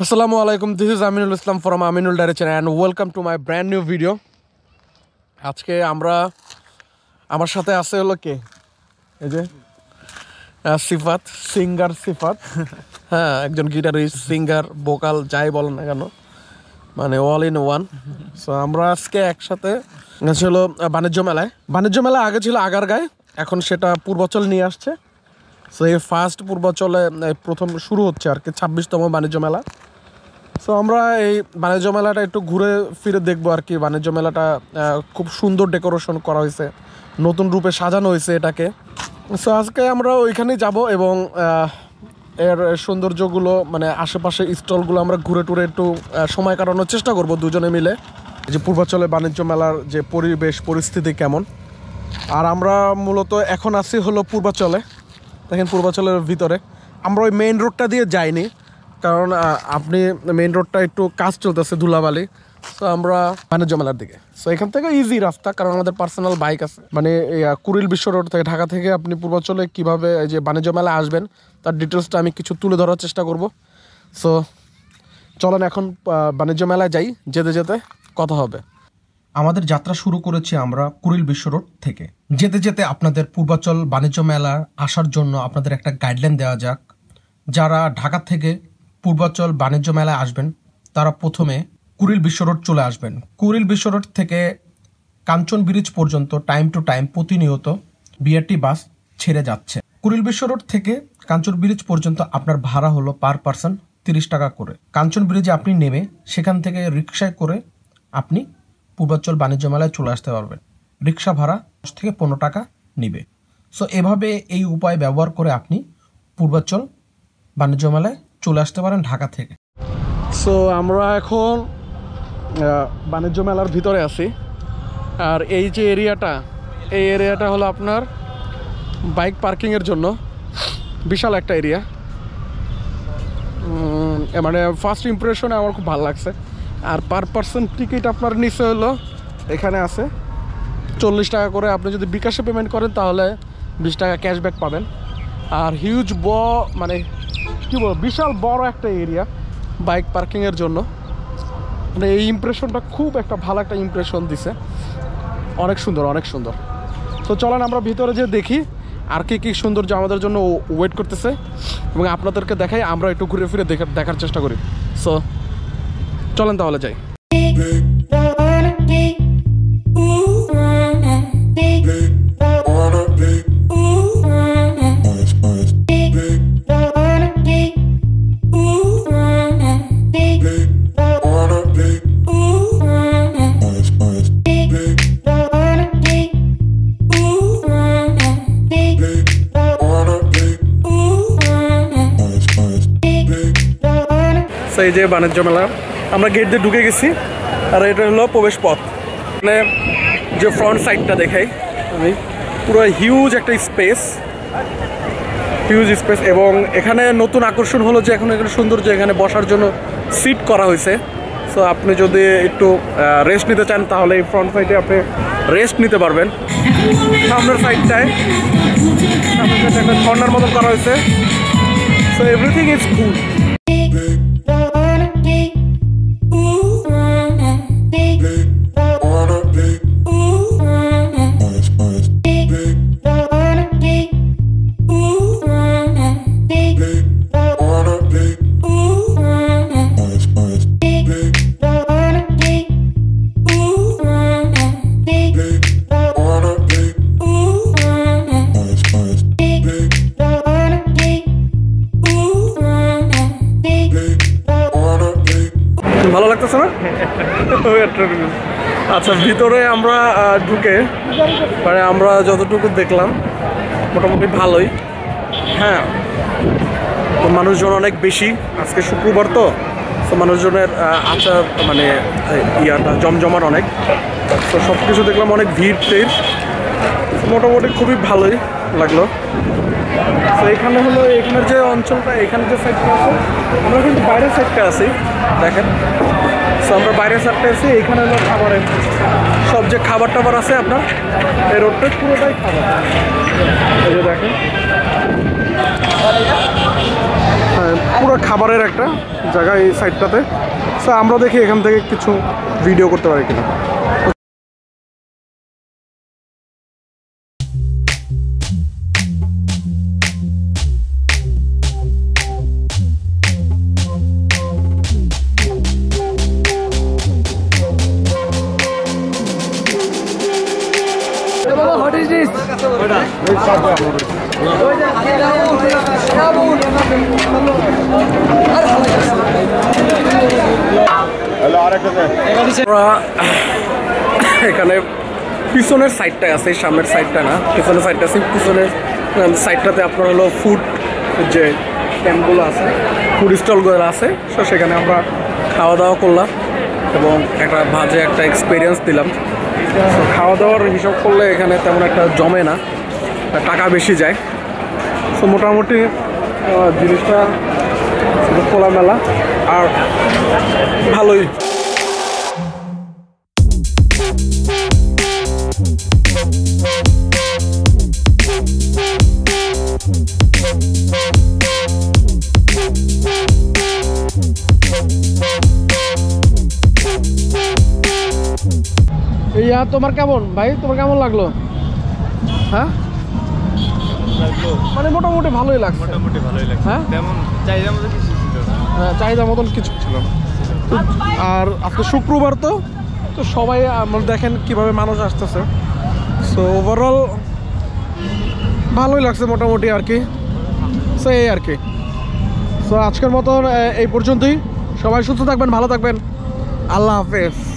Assalamu alaikum, this is Aminul Islam from Aminul Direction and welcome to my brand new video. আজকে আমরা আমার সাথে আছে হলো কে এই যে সিফাত সিঙ্গার সিফাত হ্যাঁ একজন গিটারিস্ট সিঙ্গার ভোকাল যাই বলেন না কেন মানে অল ইন ওয়ান। সো আমরা আজকে একসাথে ছিল বাণিজ্য মেলা আগে ছিল আগারগাঁয়, এখন সেটা পূর্বাচল নিয়ে আসছে। সো এই ফার্স্ট পূর্বাচলে প্রথম শুরু হচ্ছে আর কি 26তম বাণিজ্য মেলা। সো আমরা এই বাণিজ্য মেলাটা একটু ঘুরে ফিরে দেখবো আর কি। বাণিজ্য মেলাটা খুব সুন্দর ডেকোরেশন করা হয়েছে, নতুন রূপে সাজানো হয়েছে এটাকে। সো আজকে আমরা ওইখানেই যাব এবং এর সৌন্দর্যগুলো মানে আশেপাশে স্টলগুলো আমরা ঘুরে টুরে একটু সময় কাটানোর চেষ্টা করব দুজনে মিলে। যে পূর্বাচলে বাণিজ্য মেলার যে পরিবেশ পরিস্থিতি কেমন। আর আমরা মূলত এখন আছি হলো পূর্বাচলে, দেখেন পূর্বাচলের ভিতরে। আমরা ওই মেইন রোডটা দিয়ে যাইনি, কারণ আপনি মেইন রোডটা একটু কাজ চলতেছে ধুলাবালি। তো আমরা বাণিজ্য মেলার দিকে। সো এখান থেকে ইজি রাস্তা, কারণ আমাদের পার্সোনাল বাইক আছে। মানে কুড়িল বিশ্ব রোড থেকে ঢাকা থেকে আপনি পূর্বাচলে কীভাবে এই যে বাণিজ্য মেলা আসবেন তার ডিটেলসটা আমি কিছু তুলে ধরার চেষ্টা করব। সো চলেন এখন বাণিজ্য মেলায় যাই, যেতে যেতে কথা হবে। আমাদের যাত্রা শুরু করেছি আমরা কুড়িল বিশ্ব রোড থেকে। যেতে যেতে আপনাদের পূর্বাচল বাণিজ্য মেলা আসার জন্য আপনাদের একটা গাইডলাইন দেওয়া যাক। যারা ঢাকা থেকে পূর্বাচল বাণিজ্য মেলায় আসবেন তারা প্রথমে কুড়িল বিশ্ব রোড চলে আসবেন। কুড়িল বিশ্ব রোড থেকে কাঞ্চন ব্রিজ পর্যন্ত টাইম টু টাইম প্রতিনিয়ত বিআরটি বাস ছেড়ে যাচ্ছে। কুড়িল বিশ্ব রোড থেকে কাঞ্চন ব্রিজ পর্যন্ত আপনার ভাড়া হলো পার পারসন 30 টাকা করে। কাঞ্চন ব্রিজে আপনি নেমে সেখান থেকে রিক্সায় করে আপনি পূর্বাচল বাণিজ্য মেলায় চলে আসতে পারবেন। রিক্সা ভাড়া 10 থেকে 15 টাকা নিবে। সো এভাবে এই উপায় ব্যবহার করে আপনি পূর্বাচল বাণিজ্য মেলায় চলে আসতে পারেন ঢাকা থেকে। সো আমরা এখন বাণিজ্য মেলার ভিতরে আছি। আর এই যে এই এরিয়াটা হলো আপনার বাইক পার্কিংয়ের জন্য বিশাল একটা এরিয়া। মানে ফার্স্ট ইমপ্রেশনে আমার খুব ভালো লাগছে। আর পার পার্সন টিকিট আপনার নিচে হলো এখানে আছে 40 টাকা করে। আপনি যদি বিকাশে পেমেন্ট করেন তাহলে 20 টাকা ক্যাশব্যাক পাবেন। আর হিউজ মানে কী বলবো বিশাল বড় একটা এরিয়া বাইক পার্কিংয়ের জন্য। মানে এই ইমপ্রেশনটা খুব একটা ভালো একটা ইমপ্রেশন দিছে, অনেক সুন্দর অনেক সুন্দর। তো চলেন আমরা ভিতরে যে দেখি আর কি সৌন্দর্য আমাদের জন্য ওয়েট করতেছে এবং আপনাদেরকে দেখাই। আমরা একটু ঘুরে ফিরে দেখার চেষ্টা করি। সো চলেন তাহলে যাই। এই যে বাণিজ্য মেলা আমরা গেট দিয়ে ঢুকে গেছি। আর এটা হলো প্রবেশ পথ। মানে যে ফ্রন্ট সাইডটা দেখাই আমি, পুরো হিউজ একটা স্পেস এবং এখানে নতুন আকর্ষণ হলো যে এখন এখানে সৌন্দর্য, এখানে বসার জন্য সিট করা হয়েছে। সো আপনি যদি একটু রেস্ট নিতে চান তাহলে এই ফ্রন্ট সাইডে আপনি রেস্ট নিতে পারবেন। সামনের সাইডটায় একটা কর্নার মতন করা হয়েছে। So everything is cool. ভালো লাগতেছে না? আচ্ছা, ভিতরে আমরা ঢুকে মানে আমরা যতটুকু দেখলাম মোটামুটি ভালোই। হ্যাঁ, মানুষজন অনেক বেশি, আজকে শুক্রবার তো মানুষজনের আচার মানে জমজমাট অনেক। তো সব কিছু দেখলাম, অনেক ভিড় টিড়, মোটামুটি খুবই ভালোই লাগলো। তো এখানে হলো এখানের যে অঞ্চলটা, এখানে যে সাইডটা আছে, আমরা কিন্তু বাইরের সাইডটা আছি দেখেন। সো আমরা বাইরের সাইডটা আছি। এখানে হলো খাবারের সব যে খাবার টাবার আছে আপনার এই রোডটা পুরোটাই খাবার। এই যে দেখেন পুরো খাবারের একটা জায়গা এই সাইডটাতে। সো আমরা দেখি এখান থেকে কিছু ভিডিও করতে পারি কিনা। What is this? এখানে পিছনের সাইডটায় আছে, সামনের সাইডটা না, পিছনের সাইডটা আছে। পিছনের সাইডটাতে আপনার হলো ফুড যে ক্যাম্পগুলো আছে, ফুড স্টলগুলো আছে। সো সেখানে আমরা খাওয়া দাওয়া করলাম এবং একটা বাজে একটা এক্সপিরিয়েন্স দিলাম। তো খাওয়া দাওয়ার হিসাব করলে এখানে তেমন একটা জমে না, টাকা বেশি যায়। তো মোটামুটি জিনিসটা খোলামেলা আর ভালোই। ইয়া তোমার কেমন ভাই, তোমার কেমন লাগলো? হ্যাঁ মানে মোটামুটি ভালোই লাগছে। হ্যাঁ চাহিদা মতন কিছু ছিল না। আর আজকে শুক্রবার তো সবাই আমরা দেখেন কিভাবে মানুষ আসতেছে। সো ওভারঅল ভালোই লাগছে মোটামুটি আর কি। সো এই আর কি। সো আজকের মতন এই পর্যন্তই। সবাই সুস্থ থাকবেন, ভালো থাকবেন। আল্লাহ হাফেজ।